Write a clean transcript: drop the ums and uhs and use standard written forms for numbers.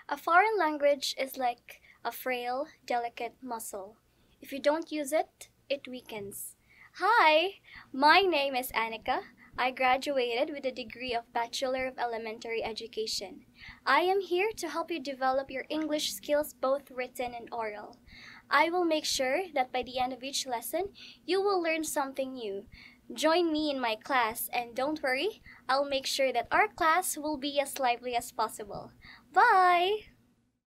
A foreign language is like a frail, delicate muscle. If you don't use it, it weakens. Hi, my name is Anika. I graduated with a degree of Bachelor of Elementary Education. I am here to help you develop your English skills, both written and oral. I will make sure that by the end of each lesson, you will learn something new. Join me in my class, and don't worry, I'll make sure that our class will be as lively as possible. Bye!